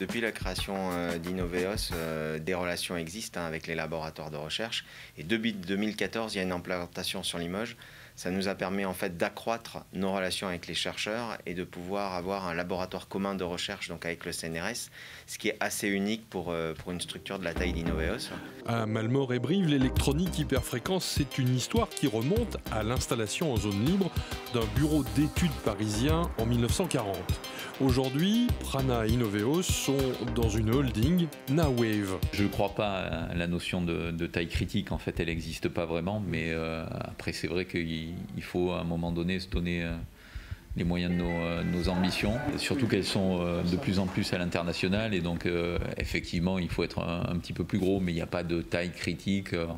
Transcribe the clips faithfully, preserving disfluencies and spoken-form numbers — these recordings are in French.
Depuis la création euh, d'Innoveos, euh, des relations existent hein, avec les laboratoires de recherche. Et depuis deux mille quatorze, il y a une implantation sur Limoges. Ça nous a permis en fait d'accroître nos relations avec les chercheurs et de pouvoir avoir un laboratoire commun de recherche donc avec le C N R S, ce qui est assez unique pour, euh, pour une structure de la taille d'Innoveos. À Malmort et Brive, l'électronique hyperfréquence, c'est une histoire qui remonte à l'installation en zone libre d'un bureau d'études parisien en mille neuf cent quarante. Aujourd'hui, Prana et Innoveos sont dans une holding, Nawave. Je ne crois pas à la notion de, de taille critique, en fait elle n'existe pas vraiment, mais euh, après c'est vrai qu'il il faut à un moment donné se donner euh, les moyens de nos, euh, nos ambitions, surtout qu'elles sont euh, de plus en plus à l'international et donc euh, effectivement il faut être un, un petit peu plus gros, mais il n'y a pas de taille critique euh,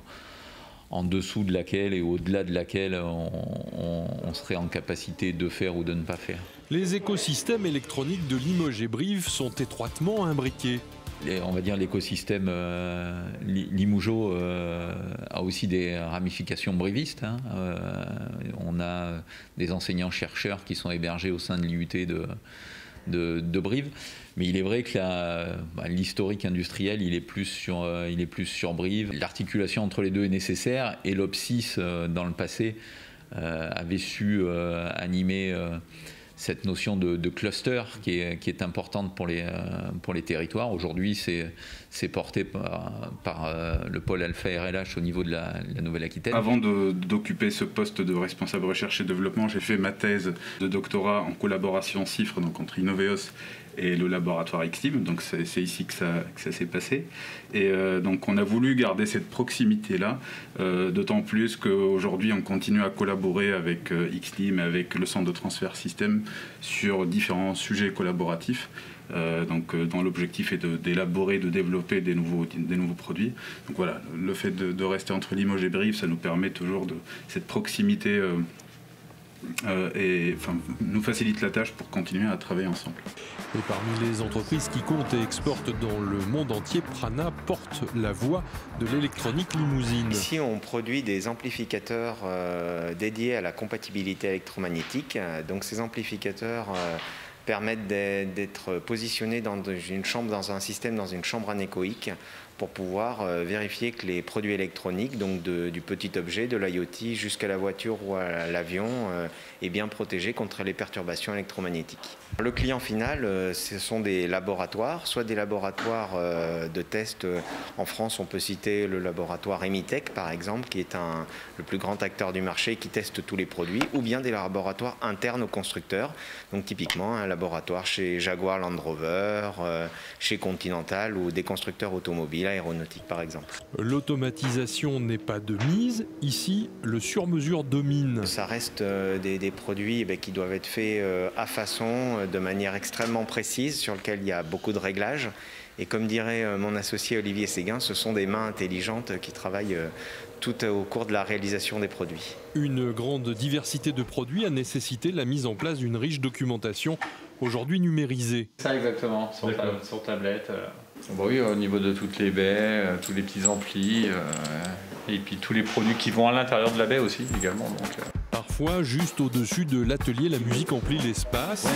en dessous de laquelle et au-delà de laquelle on, on, on serait en capacité de faire ou de ne pas faire. Les écosystèmes électroniques de Limoges et Brive sont étroitement imbriqués. Et on va dire l'écosystème euh, Limougeot euh, a aussi des ramifications brivistes. Hein. Euh, on a des enseignants-chercheurs qui sont hébergés au sein de l'I U T de, de, de Brive. Mais il est vrai que bah, l'historique industriel, il est plus sur, euh, il est plus sur Brive. L'articulation entre les deux est nécessaire et l'O P S I S, euh, dans le passé, euh, avait su euh, animer euh, cette notion de, de cluster qui est, qui est importante pour les, euh, pour les territoires. Aujourd'hui, c'est porté par, par euh, le pôle Alpha R L H au niveau de la, la Nouvelle-Aquitaine. Avant d'occuper ce poste de responsable recherche et développement, j'ai fait ma thèse de doctorat en collaboration CIFRE, donc entre Innoveos et le laboratoire X-Team, donc c'est ici que ça, que ça s'est passé. Et euh, donc on a voulu garder cette proximité-là, euh, d'autant plus qu'aujourd'hui on continue à collaborer avec euh, X-Team et avec le centre de transfert système sur différents sujets collaboratifs. Euh, donc, euh, dont l'objectif est d'élaborer, de, de développer des nouveaux, des nouveaux produits. Donc voilà, le fait de, de rester entre Limoges et Brive, ça nous permet toujours de cette proximité euh, euh, et enfin, nous facilite la tâche pour continuer à travailler ensemble. Et parmi les entreprises qui comptent et exportent dans le monde entier, Prana porte la voix de l'électronique limousine. Ici, on produit des amplificateurs euh, dédiés à la compatibilité électromagnétique. Donc ces amplificateurs euh, permettent d'être positionnés dans une chambre, dans un système, dans une chambre anéchoïque pour pouvoir euh, vérifier que les produits électroniques, donc de, du petit objet, de l'I O T jusqu'à la voiture ou à l'avion, euh, est bien protégé contre les perturbations électromagnétiques. Le client final, euh, ce sont des laboratoires, soit des laboratoires euh, de tests. En France, on peut citer le laboratoire Emitech, par exemple, qui est un, le plus grand acteur du marché qui teste tous les produits, ou bien des laboratoires internes aux constructeurs. Donc typiquement, un laboratoire chez Jaguar Land Rover, euh, chez Continental ou des constructeurs automobiles, aéronautique par exemple. L'automatisation n'est pas de mise. Ici, le sur-mesure domine. Ça reste euh, des, des produits eh bien, qui doivent être faits euh, à façon, euh, de manière extrêmement précise, sur lequel il y a beaucoup de réglages. Et comme dirait euh, mon associé Olivier Séguin, ce sont des mains intelligentes qui travaillent euh, tout au cours de la réalisation des produits. Une grande diversité de produits a nécessité la mise en place d'une riche documentation, aujourd'hui numérisée. Ça exactement, sur, ta, sur tablette. Euh. Bon, oui, au niveau de toutes les baies, euh, tous les petits amplis, euh, et puis tous les produits qui vont à l'intérieur de la baie aussi également. Donc, euh. Parfois, juste au-dessus de l'atelier, la musique emplit l'espace.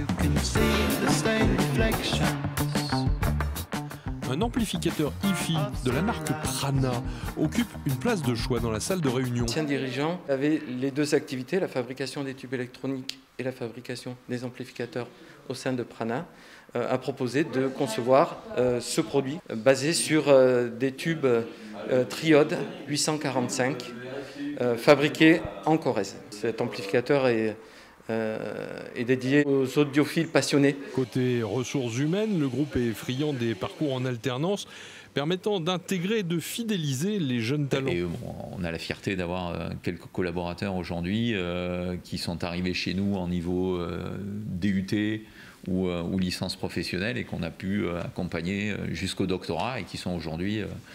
Un amplificateur hi-fi de la marque Prana occupe une place de choix dans la salle de réunion. L'ancien dirigeant avait les deux activités, la fabrication des tubes électroniques et la fabrication des amplificateurs au sein de Prana, euh, a proposé de concevoir euh, ce produit euh, basé sur euh, des tubes euh, Triode huit cent quarante-cinq euh, fabriqués en Corrèze. Cet amplificateur est Euh, est dédié aux audiophiles passionnés. Côté ressources humaines, le groupe est friand des parcours en alternance permettant d'intégrer et de fidéliser les jeunes talents. Et on a la fierté d'avoir quelques collaborateurs aujourd'hui euh, qui sont arrivés chez nous en niveau euh, D U T ou, euh, ou licence professionnelle et qu'on a pu euh, accompagner jusqu'au doctorat et qui sont aujourd'hui euh,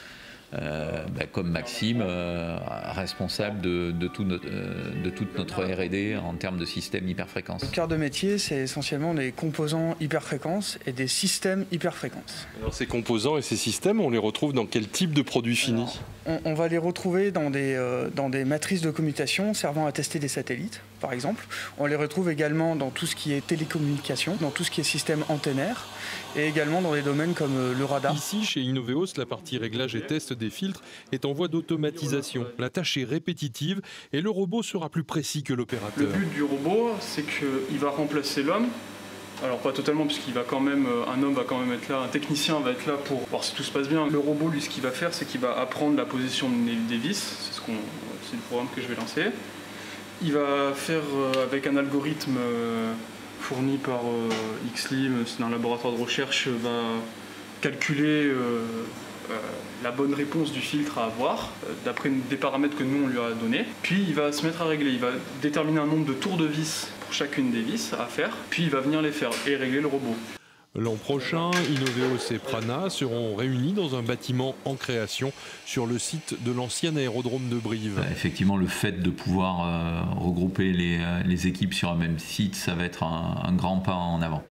euh, bah, comme Maxime, euh, responsable de, de, tout notre, euh, de toute notre R et D en termes de système hyperfréquence. Le cœur de métier, c'est essentiellement des composants hyperfréquence et des systèmes hyperfréquence. Alors ces composants et ces systèmes, on les retrouve dans quel type de produits finis? on, on va les retrouver dans des, euh, dans des matrices de commutation servant à tester des satellites, par exemple. On les retrouve également dans tout ce qui est télécommunication, dans tout ce qui est système antennaire, et également dans des domaines comme euh, le radar. Ici, chez Innoveos, la partie réglage et test des filtres est en voie d'automatisation. La tâche est répétitive et le robot sera plus précis que l'opérateur. Le but du robot, c'est qu'il va remplacer l'homme. Alors pas totalement, puisqu'il va quand même, un homme va quand même être là, un technicien va être là pour voir si tout se passe bien. Le robot, lui, ce qu'il va faire, c'est qu'il va apprendre la position des vis. C'est ce qu'on, c'est le programme que je vais lancer. Il va faire avec un algorithme fourni par Xlim, c'est un laboratoire de recherche, va calculer euh, euh, la bonne réponse du filtre à avoir, euh, d'après des paramètres que nous on lui a donnés. Puis il va se mettre à régler, il va déterminer un nombre de tours de vis pour chacune des vis à faire, puis il va venir les faire et régler le robot. L'an prochain, Innoveos et Prana seront réunis dans un bâtiment en création sur le site de l'ancien aérodrome de Brive. Effectivement, le fait de pouvoir euh, regrouper les, les équipes sur un même site, ça va être un, un grand pas en avant.